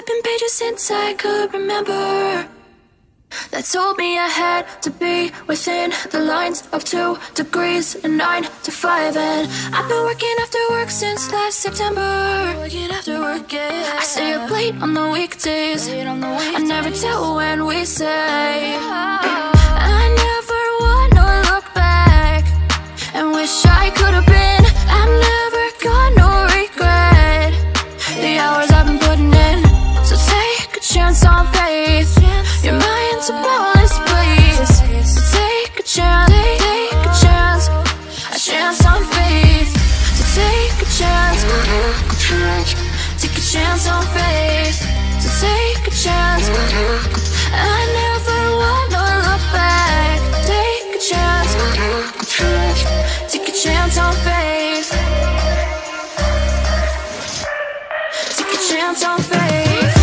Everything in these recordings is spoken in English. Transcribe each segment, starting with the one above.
flipping pages since I could remember, that told me I had to be within the lines of 2 degrees and 9 to 5. And I've been working after work since last September. Working after work, yeah. I stay up late on the weekdays. I never tell when we say. I never wanna look back and wish I could have been. I'm never gonna regret the hours I've been putting in. So take a chance on faith. Your mind's a bonus, please. So take a chance, take a chance, a chance on faith. So take a chance, take a chance on faith. So take a chance. I never wanna look back. Take a chance, take a chance on faith. Take a chance on faith.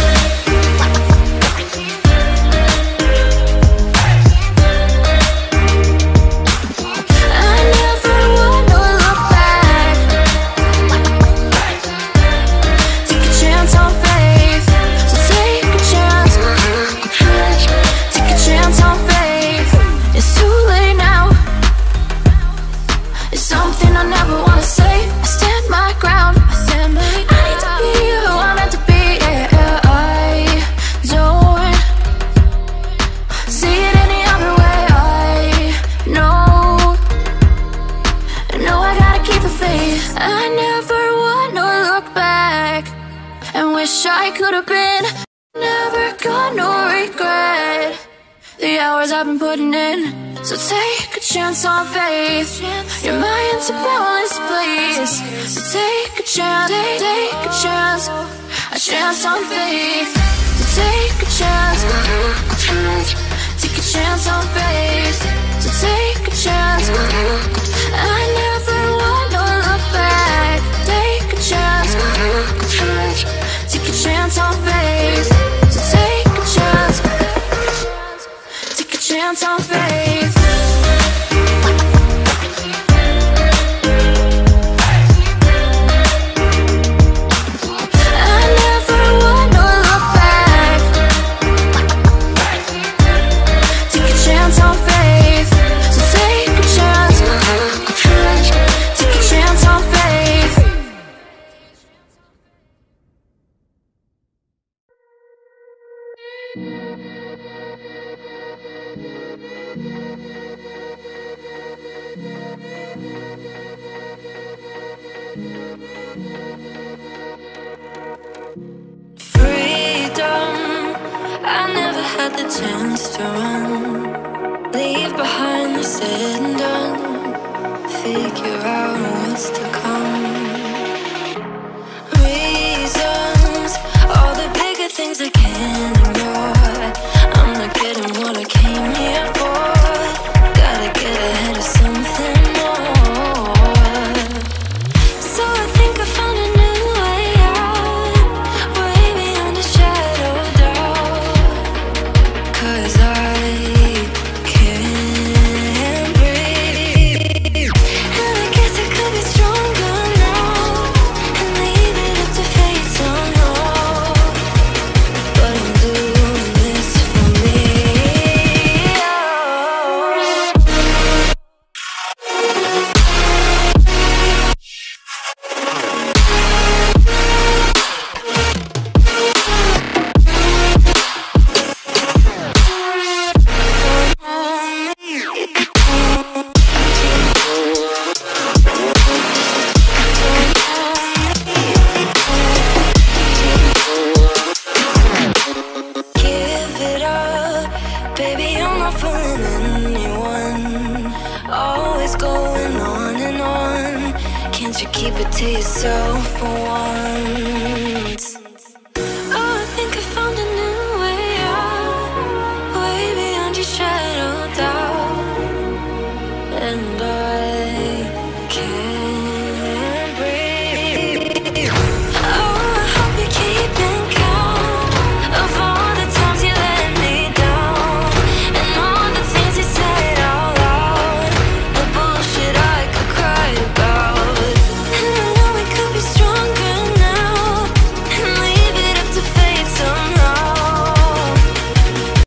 I never wanna look back and wish I could have been. Never gonna regret the hours I've been putting in. So take a chance on faith. Your mind's a bonus, please. So take a chance, take a chance on faith. So take a chance, take a chance on faith. So take a chance. I never wanna look back. Take a chance, take a chance on faith. So take a chance, take a chance on faith. I never wanna look back. Take a chance on faith. So take a chance, take a chance on faith. Freedom, I never had the chance to run. Leave behind the said and done. Figure out what's to come. Reasons, all the bigger things I can't ignore. I'm not getting what I came here for. Gotta get ahead of something more. So I think I found a new way out, way beyond a shadow of doubt. 'Cause I can't breathe. And I guess I could be stronger now and leave it up to fate somehow. But I'm doing this for me. Give it up, baby, I'm not fooling anyone. Always going on and on. Can't you keep it to yourself for once?